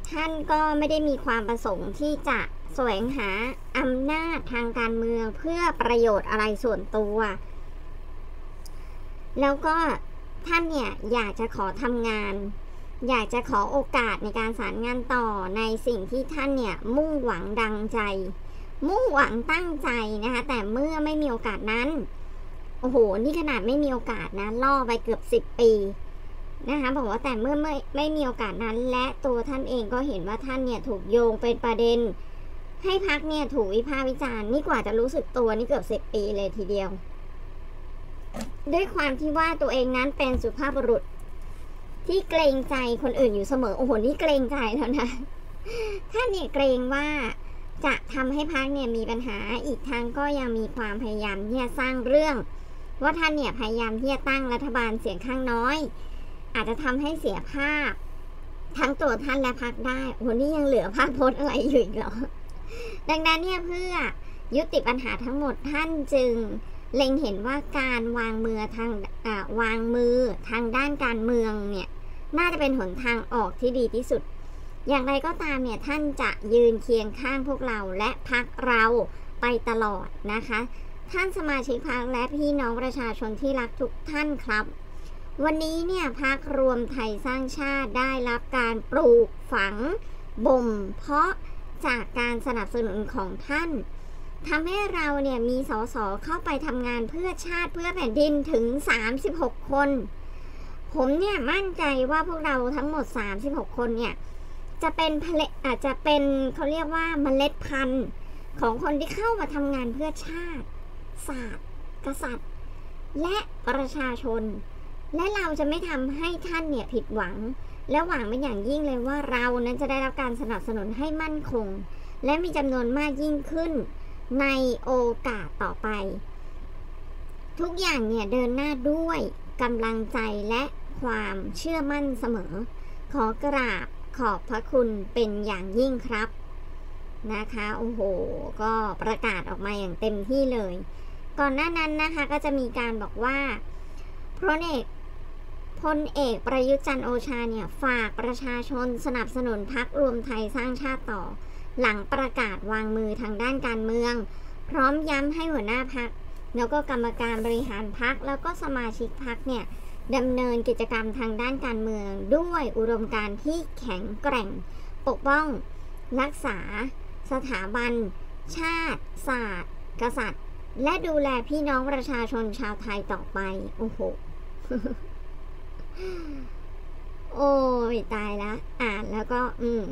ท่านก็ไม่ได้มีความประสงค์ที่จะแสวงหาอำนาจทางการเมืองเพื่อประโยชน์อะไรส่วนตัวแล้วก็ท่านเนี่ยอยากจะขอทำงานอยากจะขอโอกาสในการสารงานต่อในสิ่งที่ท่านเนี่ยมุ่งหวังดังใจมุ่งหวังตั้งใจนะคะแต่เมื่อไม่มีโอกาสนั้นโอ้โหนี่ขนาดไม่มีโอกาสนะล่อไปเกือบ10 ปีนะคะบอกว่าแต่เมื่อไม่มีโอกาสนั้นและตัวท่านเองก็เห็นว่าท่านเนี่ยถูกโยงเป็นประเด็นให้พรรคเนี่ยถูกวิพากษ์วิจารณ์นี่กว่าจะรู้สึกตัวนี่เกือบ10 ปีเลยทีเดียวด้วยความที่ว่าตัวเองนั้นเป็นสุภาพบุรุษที่เกรงใจคนอื่นอยู่เสมอโอ้โหนี่เกรงใจแล้วนะท่านเนี่ยเกรงว่าจะทำให้พรรคเนี่ยมีปัญหาอีกทั้งก็ยังมีความพยายามที่จะสร้างเรื่องว่าท่านเนี่ยพยายามที่จะตั้งรัฐบาลเสียงข้างน้อยอาจจะทำให้เสียภาพทั้งตัวท่านและพรรคได้โอ้โหนี่ยังเหลือภาพพจน์อะไรอยู่อีกเหรอดังนั้นเนี่ยเพื่อยุติปัญหาทั้งหมดท่านจึงเล็งเห็นว่าการวางมือทางด้านการเมืองเนี่ยน่าจะเป็นหนทางออกที่ดีที่สุดอย่างไรก็ตามเนี่ยท่านจะยืนเคียงข้างพวกเราและพรรคเราไปตลอดนะคะท่านสมาชิกพรรคและพี่น้องประชาชนที่รักทุกท่านครับวันนี้เนี่ยพรรครวมไทยสร้างชาติได้รับการปลูกฝังบ่มเพาะจากการสนับสนุนของท่านทำให้เราเนี่ยมีสสเข้าไปทำงานเพื่อชาติเพื่อแผ่นดินถึง36 คนผมเนี่ยมั่นใจว่าพวกเราทั้งหมด36 คนเนี่ยจะเป็นอาจจะเป็นเขาเรียกว่าเมล็ดพันธุ์ของคนที่เข้ามาทำงานเพื่อชาติศาสตร์กษัตริย์และประชาชนและเราจะไม่ทำให้ท่านเนี่ยผิดหวังและหวังเป็นอย่างยิ่งเลยว่าเรานั้นจะได้รับการสนับสนุนให้มั่นคงและมีจำนวนมากยิ่งขึ้นในโอกาสต่อไปทุกอย่างเนี่ยเดินหน้าด้วยกำลังใจและความเชื่อมั่นเสมอขอกราบขอบพระคุณเป็นอย่างยิ่งครับนะคะโอ้โหก็ประกาศออกมาอย่างเต็มที่เลยก่อนหน้านั้นนะคะก็จะมีการบอกว่าพลเอกประยุทธ์จันทร์โอชาเนี่ยฝากประชาชนสนับสนุนพรรครวมไทยสร้างชาติต่อหลังประกาศวางมือทางด้านการเมืองพร้อมย้ำให้หัวหน้าพรรคแล้วก็กรรมการบริหารพรรคแล้วก็สมาชิกพรรคเนี่ยดำเนินกิจกรรมทางด้านการเมืองด้วยอุดมการณ์ที่แข็งแกร่งปกป้องรักษาสถาบันชาติศาสตร์กษัตริย์และดูแลพี่น้องประชาชนชาวไทยต่อไปโอ้โห โอ้ยตายละอ่านแล้วก็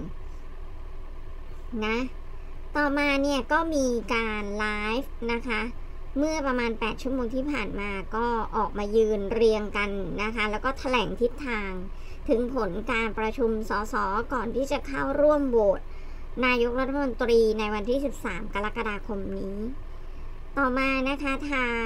นะต่อมาเนี่ยก็มีการไลฟ์นะคะเมื่อประมาณ8 ชั่วโมงที่ผ่านมาก็ออกมายืนเรียงกันนะคะแล้วก็แถลงทิศทางถึงผลการประชุมสสก่อนที่จะเข้าร่วมโหวตนายกรัฐมนตรีในวันที่13 กรกฎาคมนี้ต่อมานะคะทาง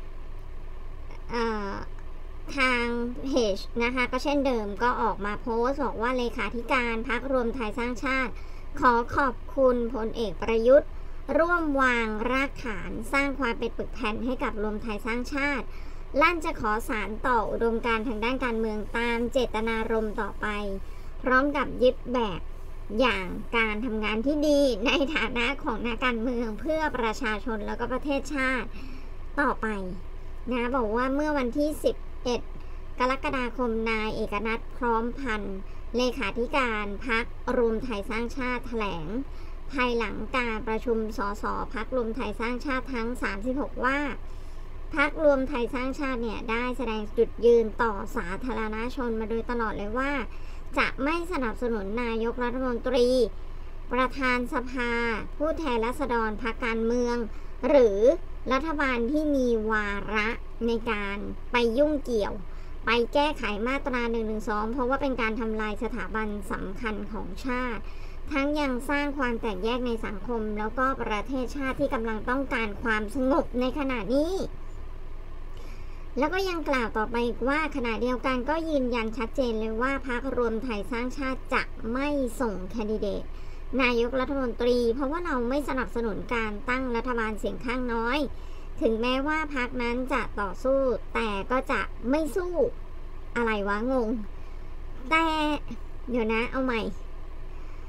เพจนะคะก็เช่นเดิมก็ออกมาโพสต์บอกว่าเลขาธิการพรรครวมไทยสร้างชาติขอขอบคุณพลเอกประยุทธ์ร่วมวางรากฐานสร้างความเป็นปึกแผ่นให้กับรวมไทยสร้างชาติลั่นจะขอสานต่ออุดมการณ์ทางด้านการเมืองตามเจตนารมณ์ต่อไปพร้อมกับยึดแบบอย่างการทำงานที่ดีในฐานะของนักการเมืองเพื่อประชาชนแล้วก็ประเทศชาติต่อไปนะบอกว่าเมื่อวันที่11 กรกฎาคมนายเอกนัทพร้อมพันธ์เลขาธิการพรรครวมไทยสร้างชาติแถลงภายหลังการประชุมสสพรรครวมไทยสร้างชาติทั้ง36ว่าพรรครวมไทยสร้างชาติเนี่ยได้แสดงจุดยืนต่อสาธารณชนมาโดยตลอดเลยว่าจะไม่สนับสนุนนายกรัฐมนตรีประธานสภาผู้แทนราษฎรพรรคการเมืองหรือรัฐบาลที่มีวาระในการไปยุ่งเกี่ยวไปแก้ไขมาตรา112เพราะว่าเป็นการทำลายสถาบันสำคัญของชาติทั้งยังสร้างความแตกแยกในสังคมแล้วก็ประเทศชาติที่กำลังต้องการความสงบในขณะนี้แล้วก็ยังกล่าวต่อไปว่าขณะเดียวกันก็ยืนยันชัดเจนเลยว่าพรรครวมไทยสร้างชาติจะไม่ส่งแคนดิเดตนายกรัฐมนตรีเพราะว่าเราไม่สนับสนุนการตั้งรัฐบาลเสียงข้างน้อยถึงแม้ว่าพรรคนั้นจะต่อสู้แต่ก็จะไม่สู้อะไรวะงงแต่เดี๋ยวนะเอาใหม่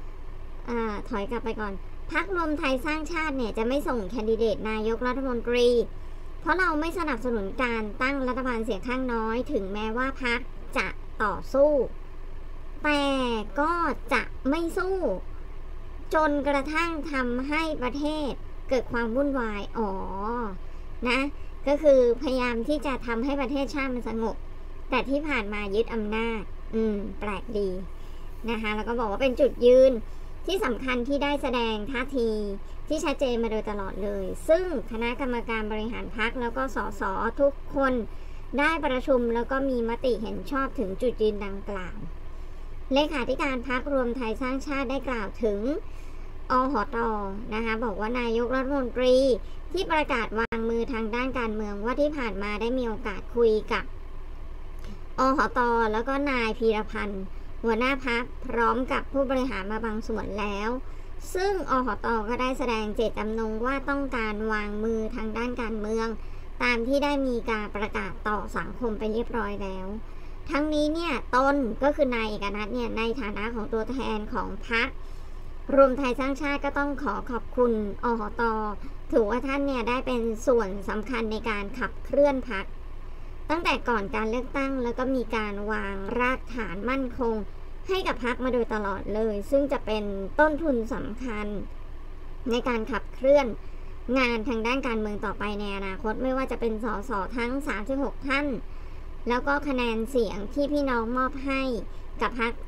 ถอยกลับไปก่อนพรรครวมไทยสร้างชาติเนี่ยจะไม่ส่งแคนดิเดตนายกรัฐมนตรีเพราะเราไม่สนับสนุนการตั้งรัฐบาลเสียงข้างน้อยถึงแม้ว่าพรรคจะต่อสู้แต่ก็จะไม่สู้จนกระทั่งทำให้ประเทศเกิดความวุ่นวายนะก็คือพยายามที่จะทำให้ประเทศชาติมันสงบแต่ที่ผ่านมายึดอำนาจแปลกดีนะคะแล้วก็บอกว่าเป็นจุดยืนที่สำคัญที่ได้แสดงท่าทีที่ชัดเจนมาโดยตลอดเลยซึ่งคณะกรรมการบริหารพรรคแล้วก็สสทุกคนได้ประชุมแล้วก็มีมติเห็นชอบถึงจุดยืนดังกล่าวเลขาธิการพรรครวมไทยสร้างชาติได้กล่าวถึงอหต.นะคะบอกว่านายกรัฐมนตรีที่ประกาศวางมือทางด้านการเมืองว่าที่ผ่านมาได้มีโอกาสคุยกับอหต.แล้วก็นายพีรพันธ์หัวหน้าพรรคพร้อมกับผู้บริหารมาบางส่วนแล้วซึ่งอหต.ก็ได้แสดงเจตจำนงว่าต้องการวางมือทางด้านการเมืองตามที่ได้มีการประกาศต่อสังคมไปเรียบร้อยแล้วทั้งนี้เนี่ยตนก็คือนายเอกนัทเนี่ยในฐานะของตัวแทนของพรรครวมไทยสร้างชาติก็ต้องขอบคุณอหต.ถือว่าท่านเนี่ยได้เป็นส่วนสำคัญในการขับเคลื่อนพรรคตั้งแต่ก่อนการเลือกตั้งแล้วก็มีการวางรากฐานมั่นคงให้กับพรรคมาโดยตลอดเลยซึ่งจะเป็นต้นทุนสำคัญในการขับเคลื่อนงานทางด้านการเมืองต่อไปในอนาคตไม่ว่าจะเป็นสสทั้ง36ท่านแล้วก็คะแนนเสียงที่พี่น้องมอบให้กับพรรค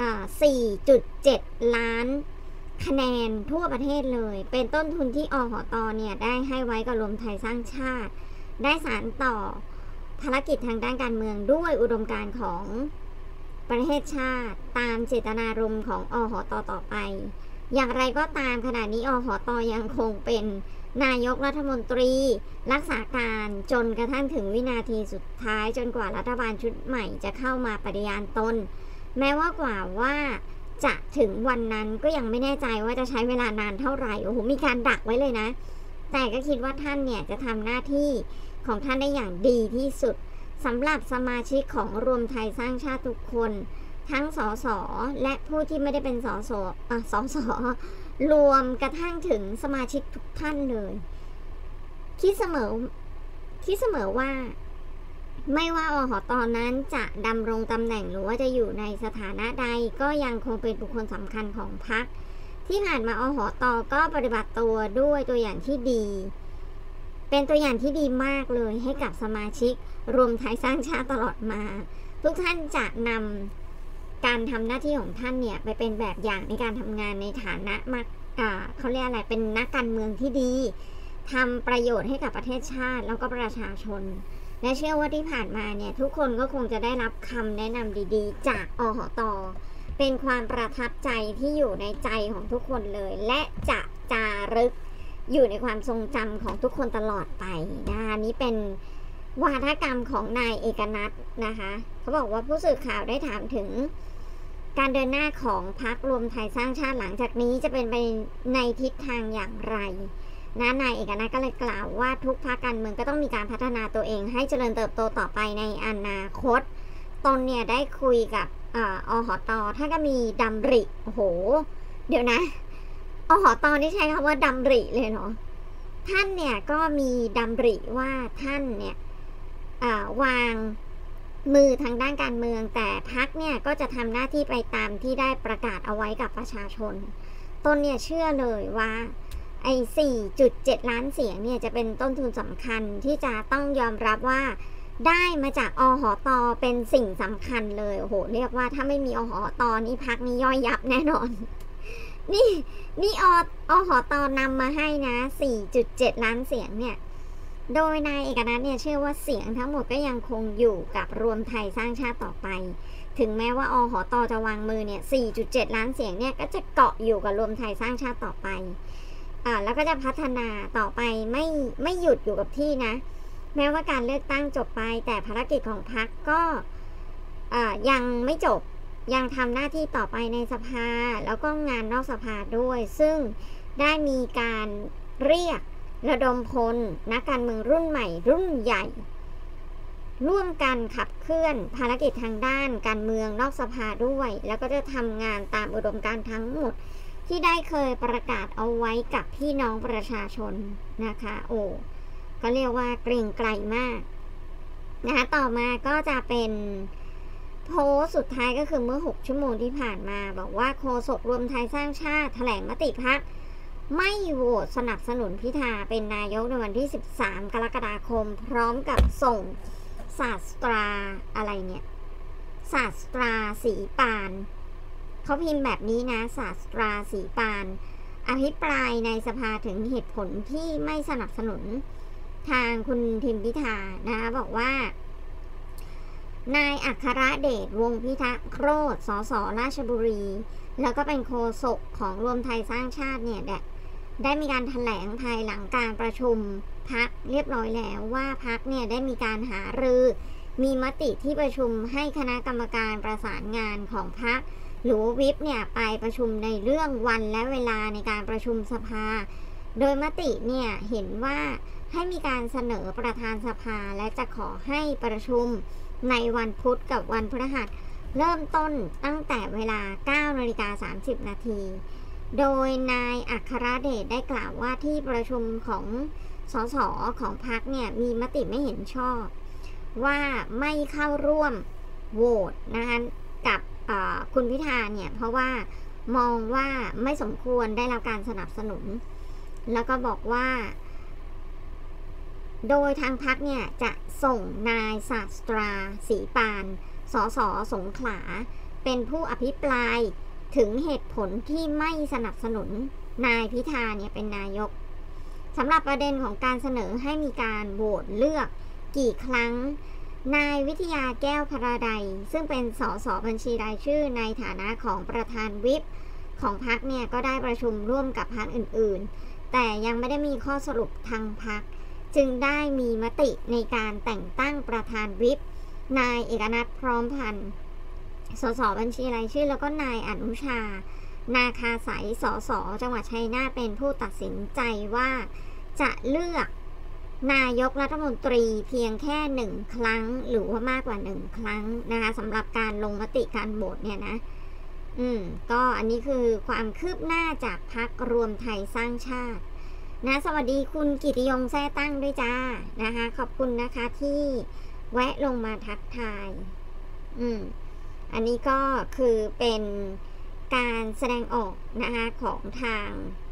4.7 ล้านคะแนนทั่วประเทศเลยเป็นต้นทุนที่อหต.เนี่ยได้ให้ไว้กับรวมไทยสร้างชาติได้สานต่อภารกิจทางด้านการเมืองด้วยอุดมการณ์ของประเทศชาติตามเจตนารมณ์ของอหต.ต่อไปอย่างไรก็ตามขณะนี้อหต.ยังคงเป็นนายกรัฐมนตรีรักษาการจนกระทั่งถึงวินาทีสุดท้ายจนกว่ารัฐบาลชุดใหม่จะเข้ามาปฏิญาณตนแม้ว่าจะถึงวันนั้นก็ยังไม่แน่ใจว่าจะใช้เวลานานเท่าไหร่โอ้โหมีการดักไว้เลยนะแต่ก็คิดว่าท่านเนี่ยจะทำหน้าที่ของท่านได้อย่างดีที่สุดสำหรับสมาชิกของรวมไทยสร้างชาติทุกคนทั้งสสและผู้ที่ไม่ได้เป็นสสรวมกระทั่งถึงสมาชิกทุกท่านเลยคิดเสมอว่าไม่ว่าอหต.นั้นจะดำรงตำแหน่งหรือว่าจะอยู่ในสถานะใดก็ยังคงเป็นบุคคลสำคัญของพรรคที่ผ่านมาอหต.ก็ปฏิบัติตัวด้วยตัวอย่างที่ดีเป็นตัวอย่างที่ดีมากเลยให้กับสมาชิกรวมไทยสร้างชาติตลอดมาทุกท่านจะนำการทำหน้าที่ของท่านเนี่ยไปเป็นแบบอย่างในการทำงานในฐานะเขาเรียกอะไรเป็นนักการเมืองที่ดีทำประโยชน์ให้กับประเทศชาติแล้วก็ประชาชนและเชื่อว่าที่ผ่านมาเนี่ยทุกคนก็คงจะได้รับคำแนะนำดีๆจากอหต.เป็นความประทับใจที่อยู่ในใจของทุกคนเลยและจะจารึกอยู่ในความทรงจำของทุกคนตลอดไปนะคะนี้เป็นวาทกรรมของนายเอกนัทนะคะเขาบอกว่าผู้สื่อข่าวได้ถามถึงการเดินหน้าของพรรครวมไทยสร้างชาติหลังจากนี้จะเป็นไปในทิศทางอย่างไรนายเอกนัทก็เลยกล่าวว่าทุกพรรคการเมืองก็ต้องมีการพัฒนาตัวเองให้เจริญเติบโตต่อไปในอนาคตตนเนี่ยได้คุยกับอหต.ท่านก็มีดำริโอ้โหเดี๋ยวนะอหต.นี่ใช้คำว่าดำริเลยเหรอท่านเนี่ยก็มีดำริว่าท่านเนี่ยวางมือทางด้านการเมืองแต่พรรคเนี่ยก็จะทำหน้าที่ไปตามที่ได้ประกาศเอาไว้กับประชาชนตนเนี่ยเชื่อเลยว่าไอ้ 4.7 ล้านเสียงเนี่ยจะเป็นต้นทุนสำคัญที่จะต้องยอมรับว่าได้มาจากอหต.เป็นสิ่งสำคัญเลยโอ้โหเรียกว่าถ้าไม่มีอหต.นี่พรรคนี้ย่อยยับแน่นอนนี่อหต.นำมาให้นะ 4.7 ล้านเสียงเนี่ยโดยนายเอกนัทเนี่ยเชื่อว่าเสียงทั้งหมดก็ยังคงอยู่กับรวมไทยสร้างชาติต่อไปถึงแม้ว่าอหต.จะวางมือเนี่ย 4.7 ล้านเสียงเนี่ยก็จะเกาะอยู่กับรวมไทยสร้างชาติต่อไปแล้วก็จะพัฒนาต่อไปไม่หยุดอยู่กับที่นะแม้ว่าการเลือกตั้งจบไปแต่ภารกิจของพรรคก็ยังไม่จบยังทำหน้าที่ต่อไปในสภาแล้วก็งานนอกสภาด้วยซึ่งได้มีการเรียกระดมพลนักการเมืองรุ่นใหม่รุ่นใหญ่ร่วมกันขับเคลื่อนภารกิจทางด้านการเมืองนอกสภาด้วยแล้วก็จะทำงานตามอุดมการณ์ทั้งหมดที่ได้เคยประกาศเอาไว้กับพี่น้องประชาชนนะคะก็เรียกว่าเกรงไกรมากนะคะต่อมาก็จะเป็นโพสต์สุดท้ายก็คือเมื่อ6ชั่วโมงที่ผ่านมาบอกว่าโฆษกรวมไทยสร้างชาติแถลงมติพรรคไม่โหวตสนับสนุนพิธาเป็นนายกในวันที่13กรกฎาคมพร้อมกับส่งศาสตราอะไรเนี่ยศาสตราศรีปานเขาพิมพ์แบบนี้นะศาสตราศรีปานอภิปรายในสภาถึงเหตุผลที่ไม่สนับสนุนทางคุณทิมพิธานะคะบอกว่านายอัครเดชวงศ์พิทักษ์โรจน์สสราชบุรีแล้วก็เป็นโฆษกของรวมไทยสร้างชาติเนี่ยได้มีการแถลงภายหลังการประชุมพรรคเรียบร้อยแล้วว่าพรรคเนี่ยได้มีการหารือมีมติที่ประชุมให้คณะกรรมการประสานงานของพรรคหรือวิปเนี่ยไปประชุมในเรื่องวันและเวลาในการประชุมสภาโดยมติเนี่ยเห็นว่าให้มีการเสนอประธานสภาและจะขอให้ประชุมในวันพุธกับวันพฤหัสเริ่มต้นตั้งแต่เวลา 9:30 นาทีโดยนายอัครเดชได้กล่าวว่าที่ประชุมของสสของพรรคเนี่ยมีมติไม่เห็นชอบว่าไม่เข้าร่วมโหวตนะคะกับคุณพิธาเนี่ยเพราะว่ามองว่าไม่สมควรได้รับการสนับสนุนแล้วก็บอกว่าโดยทางพรรคเนี่ยจะส่งนายศาสตราศรีปานสสสงขลาเป็นผู้อภิปรายถึงเหตุผลที่ไม่สนับสนุนนายพิธาเนี่ยเป็นนายกสำหรับประเด็นของการเสนอให้มีการโหวตเลือกกี่ครั้งนายวิทยาแก้วพราดัยซึ่งเป็นสสบัญชีรายชื่อในฐานะของประธานวิปของพรรคเนี่ยก็ได้ประชุมร่วมกับพรรคอื่นๆแต่ยังไม่ได้มีข้อสรุปทางพรรคจึงได้มีมติในการแต่งตั้งประธานวิปนายเอกนัทพร้อมพันธ์สสบัญชีรายชื่อแล้วก็นายอนุชานาคาสายสสจังหวัดชัยนาทเป็นผู้ตัดสินใจว่าจะเลือกนายกรัฐมนตรีเพียงแค่1ครั้งหรือว่ามากกว่า1ครั้งนะคะสำหรับการลงมติการโหวตเนี่ยนะก็อันนี้คือความคืบหน้าจากพรรครวมไทยสร้างชาตินะสวัสดีคุณกิติยงแท้ตั้งด้วยจ้านะคะขอบคุณนะคะที่แวะลงมาทักทายอันนี้ก็คือเป็นการแสดงออกนะคะของทาง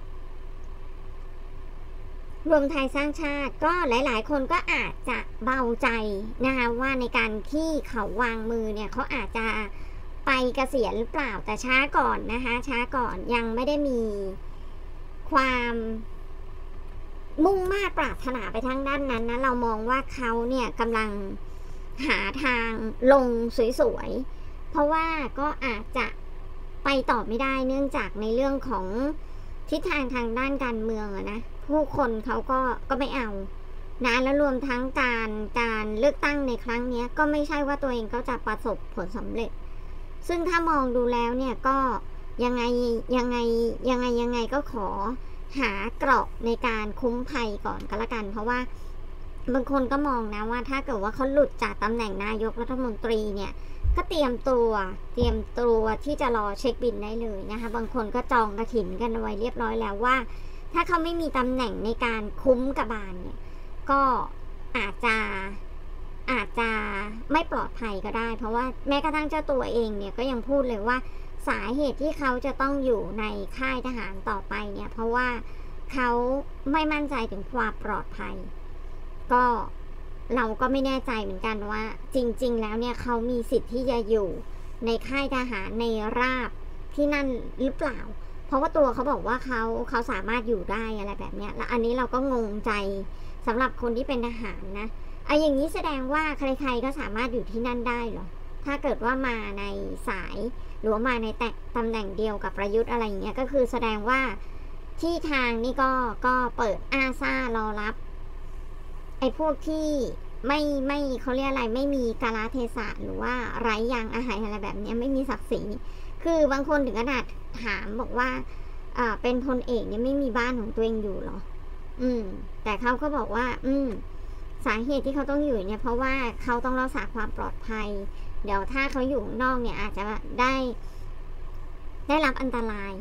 รวมไทยสร้างชาติก็หลายๆคนก็อาจจะเบาใจนะคะว่าในการที่เขาวางมือเนี่ยเขาอาจจะไปเกษียณหรือเปล่าแต่ช้าก่อนนะคะช้าก่อนยังไม่ได้มีความมุ่งมา่ปรารถนาไปทางด้านนั้นนะเรามองว่าเขาเนี่ยกำลังหาทางลงสวยๆเพราะว่าก็อาจจะไปต่อไม่ได้เนื่องจากในเรื่องของทิศทางทางด้านการเมืองนะผู้คนเขาก็ไม่เอานะแล้วรวมทั้งการเลือกตั้งในครั้งนี้ก็ไม่ใช่ว่าตัวเองก็จะประสบผลสำเร็จซึ่งถ้ามองดูแล้วเนี่ยก็ยังไงก็ขอหาเกราะในการคุ้มภัยก่อนก็แล้วกันเพราะว่าบางคนก็มองนะว่าถ้าเกิดว่าเขาหลุดจากตำแหน่งนายกรัฐมนตรีเนี่ยก็เตรียมตัวที่จะรอเช็คบิลได้เลยนะคะบางคนก็จองกระถินกันไว้เรียบร้อยแล้วว่าถ้าเขาไม่มีตำแหน่งในการคุ้มกบาลเนี่ยก็อาจจะไม่ปลอดภัยก็ได้เพราะว่าแม้กระทั่งเจ้าตัวเองเนี่ยก็ยังพูดเลยว่าสาเหตุที่เขาจะต้องอยู่ในค่ายทหารต่อไปเนี่ยเพราะว่าเขาไม่มั่นใจถึงความปลอดภัยก็เราก็ไม่แน่ใจเหมือนกันว่าจริงๆแล้วเนี่ยเขามีสิทธิ์ที่จะอยู่ในค่ายทหารในราบที่นั่นหรือเปล่าเพราะว่าตัวเขาบอกว่าเขาสามารถอยู่ได้อะไรแบบเนี้ยแล้วอันนี้เราก็งงใจสำหรับคนที่เป็นทหารนะอย่างนี้แสดงว่าใครๆก็สามารถอยู่ที่นั่นได้เหรอถ้าเกิดว่ามาในสายหรือว่ามาในตำแหน่งเดียวกับประยุทธ์อะไรอย่างเงี้ยก็คือแสดงว่าที่ทางนี่ก็เปิดอาซ่ารอรับไอ้พวกที่ไม่เขาเรียกอะไรไม่มีกาลเทศะหรือว่าไร้ยางอาหารอะไรแบบนี้ไม่มีศักดิ์ศรีคือบางคนถึงขนาดถามบอกว่าเป็นพลเอกเนี่ยไม่มีบ้านของตัวเองอยู่หรอแต่เขาก็บอกว่าสาเหตุที่เขาต้องอยู่เนี่ยเพราะว่าเขาต้องรักษาความปลอดภัยเดี๋ยวถ้าเขาอยู่นอกเนี่ยอาจจะได้รับอันตราย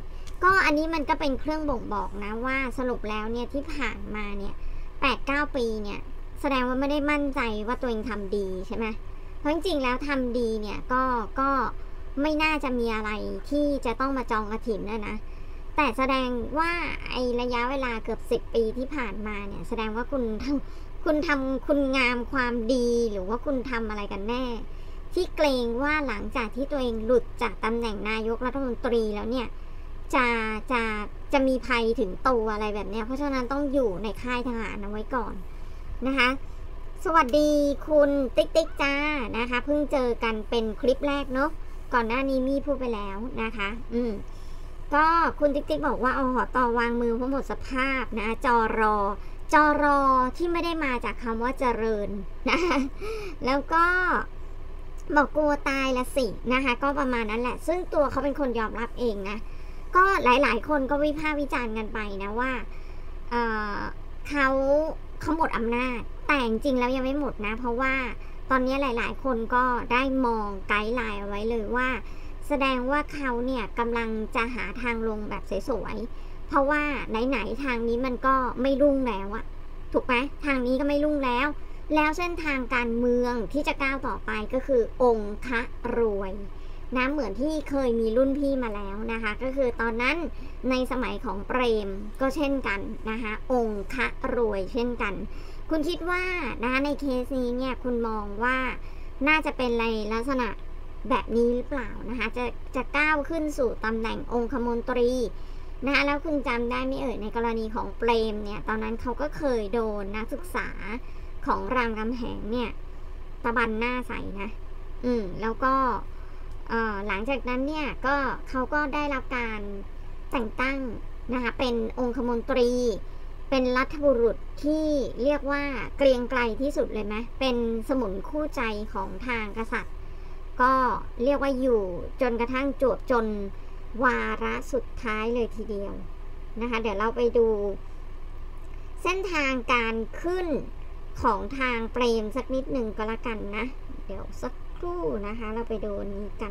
ก็อันนี้มันก็เป็นเครื่องบ่งบอกนะว่าสรุปแล้วเนี่ยที่ผ่านมาเนี่ย8-9 ปีเนี่ยแสดงว่าไม่ได้มั่นใจว่าตัวเองทำดีใช่ไหมเพราะจริงๆแล้วทำดีเนี่ยก็ไม่น่าจะมีอะไรที่จะต้องมาจองกระถิ่นนะแต่แสดงว่าไอระยะเวลาเกือบ10 ปีที่ผ่านมาเนี่ยแสดงว่าคุณงามความดีหรือว่าคุณทำอะไรกันแน่ที่เกรงว่าหลังจากที่ตัวเองหลุดจากตำแหน่งนายกรัฐมนตรีแล้วเนี่ยจะมีภัยถึงตัวอะไรแบบนี้เพราะฉะนั้นต้องอยู่ในค่ายทหารเอาไว้ก่อนนะคะสวัสดีคุณติ๊กติ๊กจ้านะคะเพิ่งเจอกันเป็นคลิปแรกเนาะก่อนหน้านี้มีพูดไปแล้วนะคะก็คุณติ๊กติ๊กบอกว่าเอาหอต่อวางมือเพราะหมดสภาพนะจอรอที่ไม่ได้มาจากคำว่าเจริญนะแล้วก็บอกกลัวตายละสินะคะก็ประมาณนั้นแหละซึ่งตัวเขาเป็นคนยอมรับเองนะก็หลายๆคนก็วิพากษ์วิจารณ์กันไปนะว่าเขาหมดอำนาจแต่จริงๆแล้วยังไม่หมดนะเพราะว่าตอนนี้หลายๆคนก็ได้มองไกด์ไลน์เอาไว้เลยว่าแสดงว่าเขาเนี่ยกำลังจะหาทางลงแบบสวยๆเพราะว่าไหนๆทางนี้มันก็ไม่รุ่งแล้วอะถูกไหมทางนี้ก็ไม่รุ่งแล้วเส้นทางการเมืองที่จะก้าวต่อไปก็คือองค์คะรวยนะเหมือนที่เคยมีรุ่นพี่มาแล้วนะคะก็คือตอนนั้นในสมัยของเปรมก็เช่นกันนะคะองค์คะรวยเช่นกันคุณคิดว่านะคะในเคสนี้เนี่ยคุณมองว่าน่าจะเป็นในลักษณะแบบนี้หรือเปล่านะคะจะก้าวขึ้นสู่ตำแหน่งองคมนตรีนะคะแล้วคุณจำได้ไหมเอ่ยในกรณีของเปรมเนี่ยตอนนั้นเขาก็เคยโดนนักศึกษาของรามคำแหงเนี่ยตะบันหน้าใส่นะแล้วก็หลังจากนั้นเนี่ยก็เขาก็ได้รับการแต่งตั้งนะคะเป็นองคมนตรีเป็นรัฐบุรุษที่เรียกว่าเกรียงไกรที่สุดเลยไหมเป็นสมุนคู่ใจของทางกษัตริย์ก็เรียกว่าอยู่จนกระทั่งจวบจนวาระสุดท้ายเลยทีเดียวนะคะเดี๋ยวเราไปดูเส้นทางการขึ้นของทางเปรมสักนิดหนึ่งก็แล้วกันนะเดี๋ยวสักครู่นะคะเราไปดูนี้กัน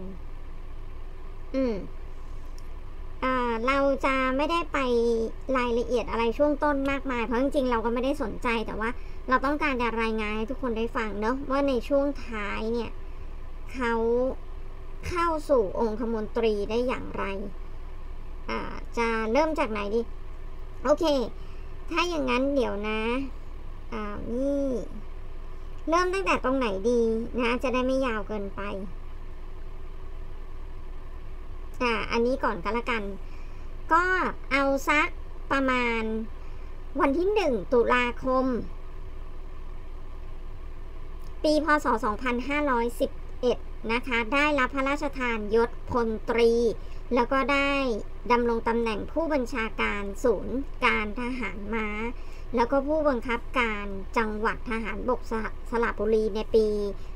เราจะไม่ได้ไปรายละเอียดอะไรช่วงต้นมากมายเพราะจริงๆเราก็ไม่ได้สนใจแต่ว่าเราต้องการจะรายงานให้ทุกคนได้ฟังเนอะว่าในช่วงท้ายเนี่ยเขาเข้าสู่องคมนตรีได้อย่างไรจะเริ่มจากไหนดีโอเคถ้าอย่างนั้นเดี๋ยวนะนี่เริ่มตั้งแต่ตรงไหนดีนะจะได้ไม่ยาวเกินไปอันนี้ก่อนก็แล้วกันก็เอาสักประมาณวันที่1 ตุลาคมปีพ.ศ. 2511นะคะได้รับพระราชทานยศพลตรีแล้วก็ได้ดำรงตำแหน่งผู้บัญชาการศูนย์การทหารม้าแล้วก็ผู้บังคับการจังหวัดทหารบกสระบุรีในปี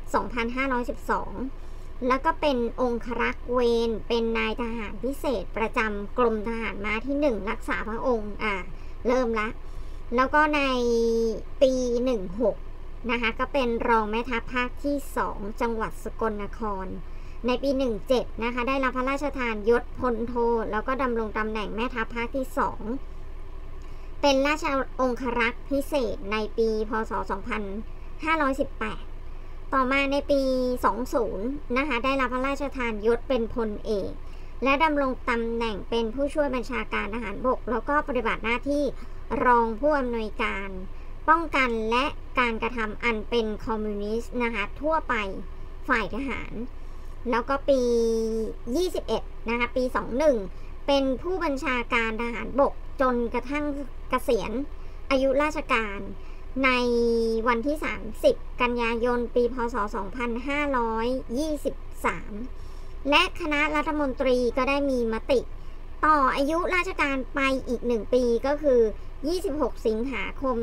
2512แล้วก็เป็นองครักษ์เวรเป็นนายทหารพิเศษประจำกรมทหารม้าที่1รักษาพระองค์เริ่มละแล้วก็ในปี16นะคะก็เป็นรองแม่ทัพภาคที่2จังหวัดสกลนครในปี17นะคะได้รับพระราชทานยศพลโทแล้วก็ดำรงตำแหน่งแม่ทัพภาคที่2เป็นราชองครักษ์พิเศษในปีพ.ศ. 2518ต่อมาในปี20นะคะได้รับพระราชทานยศเป็นพลเอกและดำรงตำแหน่งเป็นผู้ช่วยบัญชาการทหารบกแล้วก็ปฏิบัติหน้าที่รองผู้อำนวยการป้องกันและการกระทำอันเป็นคอมมิวนิสต์นะคะทั่วไปฝ่ายทหารแล้วก็ปี21นะคะปี21เป็นผู้บัญชาการทหารบกจนกระทั่งเกษียณอายุราชการในวันที่30กันยายนปีพ.ศ. 2523และคณะรัฐมนตรีก็ได้มีมติต่ออายุราชการไปอีก1ปีก็คือ26สิงหาคม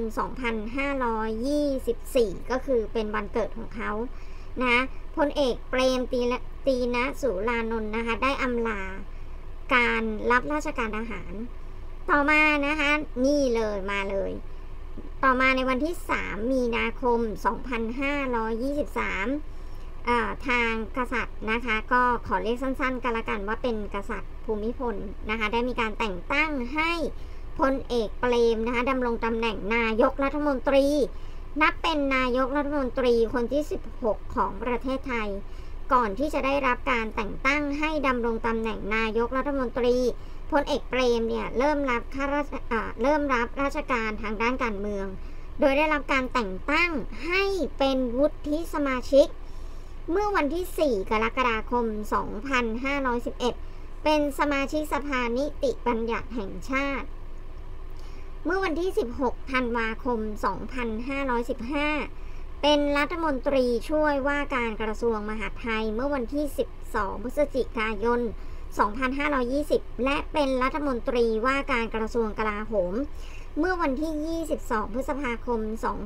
2524ก็คือเป็นวันเกิดของเขานะพลเอกเปรมตีณสุรานนท์นะคะได้อำลาการรับราชการทหารต่อมานะคะนี่เลยมาเลยต่อมาในวันที่3มีนาคม2523ทางกษัตริย์นะคะก็ขอเรียกสั้นๆกันละกันว่าเป็นกษัตริย์ภูมิพลนะคะได้มีการแต่งตั้งให้พลเอกเปรมนะคะดำรงตำแหน่งนายกรัฐมนตรีนับเป็นนายกรัฐมนตรีคนที่16ของประเทศไทยก่อนที่จะได้รับการแต่งตั้งให้ดำรงตำแหน่งนายกรัฐมนตรีพลเอกเปรมเนี่ยเริ่มรับราชการทางด้านการเมืองโดยได้รับการแต่งตั้งให้เป็นวุฒิสมาชิกเมื่อวันที่4กรกฎาคม2511เป็นสมาชิกสภานิติบัญญัติแห่งชาติเมื่อวันที่16ธันวาคม2515เป็นรัฐมนตรีช่วยว่าการกระทรวงมหาดไทยเมื่อวันที่12พฤศจิกายน2520และเป็นรัฐมนตรีว่าการกระทรวงกลาโหมเมื่อวันที่22พฤษภาคม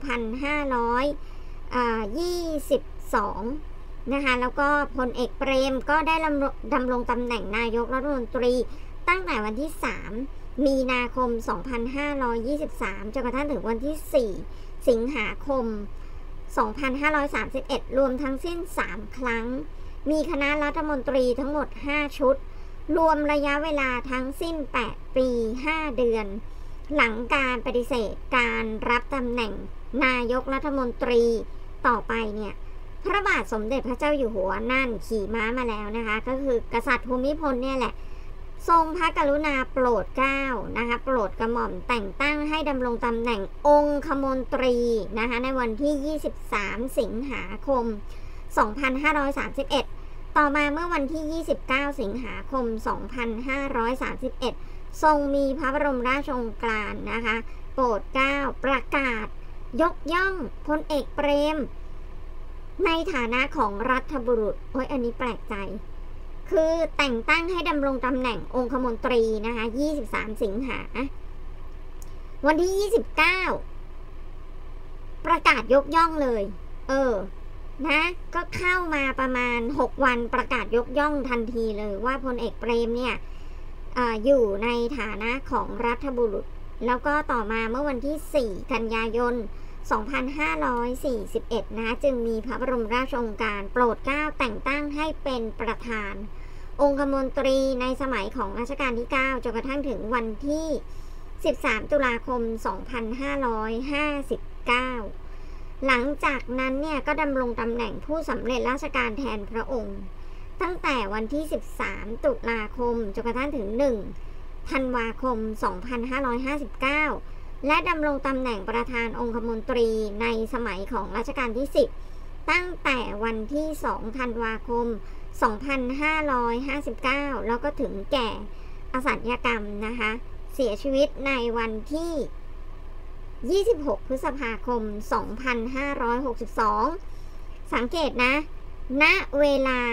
2522นะคะแล้วก็พลเอกเปรมก็ได้ดำรงตำแหน่งนายกรัฐมนตรีตั้งแต่วันที่3มีนาคม2523จนกระทั่งถึงวันที่4สิงหาคม2531รวมทั้งสิ้น3ครั้งมีคณะรัฐมนตรีทั้งหมด5ชุดรวมระยะเวลาทั้งสิ้น8ปี5เดือนหลังการปฏิเสธการรับตำแหน่งนายกรัฐมนตรีต่อไปเนี่ยพระบาทสมเด็จพระเจ้าอยู่หัวนั่นขี่ม้ามาแล้วนะคะก็คือกษัตริย์ภูมิพลเนี่ยแหละทรงพระกรุณาโปรดเกล้านะคะโปรดกระหม่อมแต่งตั้งให้ดำรงตำแหน่งองคมนตรีนะคะในวันที่23สิงหาคม2531ต่อมาเมื่อวันที่29สิงหาคม2531ทรงมีพระบรมราชโองการนะคะโปรดเกล้าประกาศยกย่องพลเอกเปรมในฐานะของรัฐบุรุษอันนี้แปลกใจคือแต่งตั้งให้ดำรงตำแหน่งองคมนตรีนะคะ23สิงหาวันที่29ประกาศยกย่องเลยนะก็เข้ามาประมาณ6วันประกาศยกย่องทันทีเลยว่าพลเอกเปรมเนี่ยอยู่ในฐานะของรัฐบุรุษแล้วก็ต่อมาเมื่อวันที่4กันยายน2541นะจึงมีพระบรมราชโองการโปรดเกล้าแต่งตั้งให้เป็นประธานองคมนตรีในสมัยของรัชกาลที่9จนกระทั่งถึงวันที่13ตุลาคม2559หลังจากนั้นเนี่ยก็ดำรงตำแหน่งผู้สำเร็จราชการแทนพระองค์ตั้งแต่วันที่13ตุลาคมจนกระทั่งถึง1ธันวาคม2559และดำรงตำแหน่งประธานองคมนตรีในสมัยของรัชกาลที่10ตั้งแต่วันที่2ธันวาคม2559แล้วก็ถึงแก่อสัญกรรมนะคะเสียชีวิตในวันที่26พฤษภาคม2562สังเกตนะณเวลา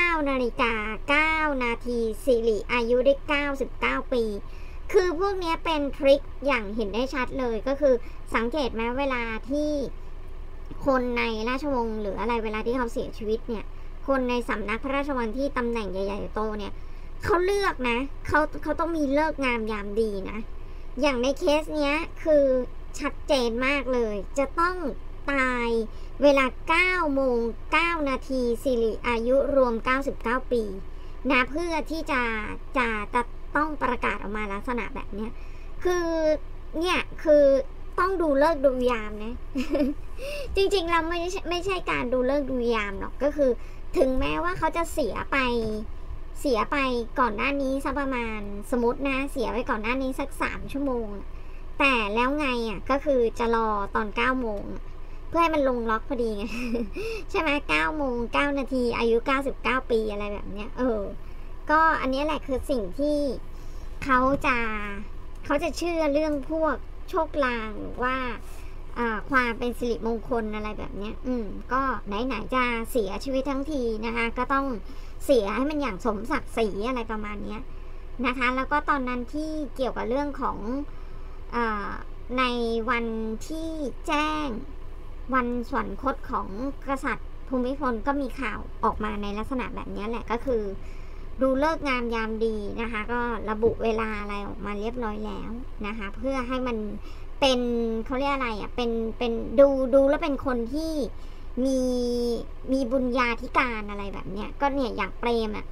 9:09 นาทีสิริอายุได้99ปีคือพวกนี้เป็นทริคอย่างเห็นได้ชัดเลยก็คือสังเกตไหมเวลาที่คนในราชวงศ์หรืออะไรเวลาที่เขาเสียชีวิตเนี่ยคนในสำนักพระราชวังที่ตำแหน่งใหญ่ๆโตเนี่ยเขาเลือกนะเขาต้องมีเลิกงามยามดีนะอย่างในเคสเนี้ยคือชัดเจนมากเลยจะต้องตายเวลา 9:09 นาทีสิริอายุรวม99ปีนะเพื่อที่จะต้องประกาศออกมาลักษณะแบบนี้คือเนี่ยคือต้องดูเลิกดูยามนะ จริงๆเราไม่ใช่การดูเลิกดูยามหรอกก็คือถึงแม้ว่าเขาจะเสียไปก่อนหน้านี้สักประมาณสมมตินะเสียไปก่อนหน้านี้สัก3ชั่วโมงแต่แล้วไงก็คือจะรอตอน9โมงเพื่อให้มันลงล็อกพอดีไง ใช่ไหม9:09 นาทีอายุ99ปีอะไรแบบเนี้ยก็อันนี้แหละคือสิ่งที่เขาจะเชื่อเรื่องพวกโชคลางหรือว่าความเป็นสิริมงคลอะไรแบบเนี้ยก็ไหนจะเสียชีวิตทั้งทีนะคะก็ต้องเสียให้มันอย่างสมศักดิ์ศรีอะไรประมาณนี้นะคะแล้วก็ตอนนั้นที่เกี่ยวกับเรื่องของในวันที่แจ้งวันสวรรคตของกษัตริย์ภูมิพลก็มีข่าวออกมาในลักษณะแบบนี้แหละก็คือดูเลิกงามยามดีนะคะก็ระบุเวลาอะไรออกมาเรียบร้อยแล้วนะคะเพื่อให้มันเป็นเขาเรียกอะไรเป็นดูแล้วเป็นคนที่มีบุญญาธิการอะไรแบบเนี้ยก็เนี่ยอย่างเปรม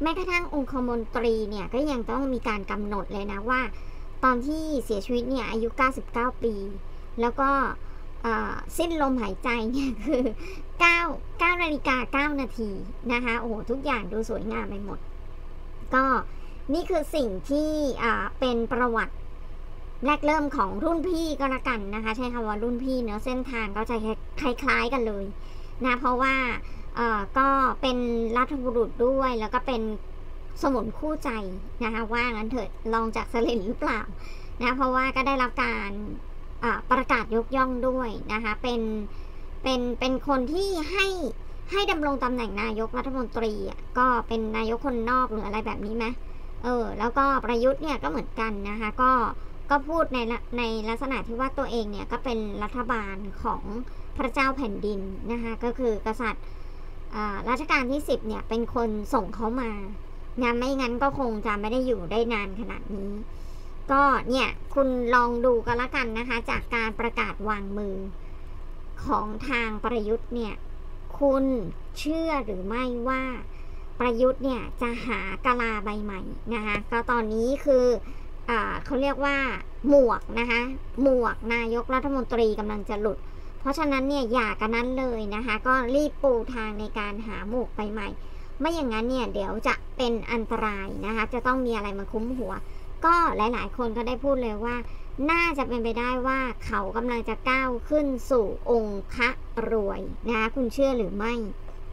แม้กระทั่งองคมนตรีเนี่ยก็ยังต้องมีการกำหนดเลยนะว่าตอนที่เสียชีวิตเนี่ยอายุ99 ปีแล้วก็สิ้นลมหายใจเนี่ยคือ9นาฬิกา9นาทีนะคะโอ้โหทุกอย่างดูสวยงามไปหมดก็นี่คือสิ่งที่เป็นประวัติแรกเริ่มของรุ่นพี่ก็แล้วกันนะคะใช้คำว่ารุ่นพี่เนื้อเส้นทางก็จะคล้ายๆกันเลยนะเพราะว่าก็เป็นรัฐบุรุษด้วยแล้วก็เป็นสมุนคู่ใจนะคะว่างั้นเถิดลองจากเสลนหรือเปล่านะเพราะว่าก็ได้รับการประกาศยกย่องด้วยนะคะเป็นคนที่ให้ดำรงตำแหน่งนายกรัฐมนตรีก็เป็นนายกคนนอกหรืออะไรแบบนี้ไหมแล้วก็ประยุทธ์เนี่ยก็เหมือนกันนะคะก็พูดในลักษณะที่ว่าตัวเองเนี่ยก็เป็นรัฐบาลของพระเจ้าแผ่นดินนะคะก็คือกษัตริย์รัชกาลที่10เนี่ยเป็นคนส่งเขามานะไม่งั้นก็คงจะไม่ได้อยู่ได้นานขนาดนี้ก็เนี่ยคุณลองดูกันละกันนะคะจากการประกาศวางมือของทางประยุทธ์เนี่ยคุณเชื่อหรือไม่ว่าประยุทธ์เนี่ยจะหากะลาใบใหม่นะคะก็ตอนนี้คือเขาเรียกว่าหมวกนะคะหมวกนายกรัฐมนตรีกำลังจะหลุดเพราะฉะนั้นเนี่ยอย่ากันนั้นเลยนะคะก็รีบปูทางในการหาหมวกใบใหม่ไม่อย่างนั้นเนี่ยเดี๋ยวจะเป็นอันตรายนะคะจะต้องมีอะไรมาคุ้มหัวก็หลายๆคนก็ได้พูดเลยว่าน่าจะเป็นไปได้ว่าเขากำลังจะก้าวขึ้นสู่องค์พระรวยนะคะคุณเชื่อหรือไม่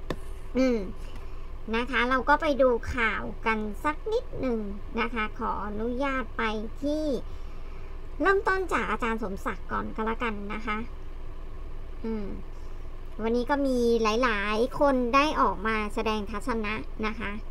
นะคะเราก็ไปดูข่าวกันสักนิดหนึ่งนะคะขออนุญาตไปที่เริ่มต้นจากอาจารย์สมศักดิ์ก่อนก็แล้วกันนะคะวันนี้ก็มีหลายๆคนได้ออกมาแสดงทัศนะนะคะ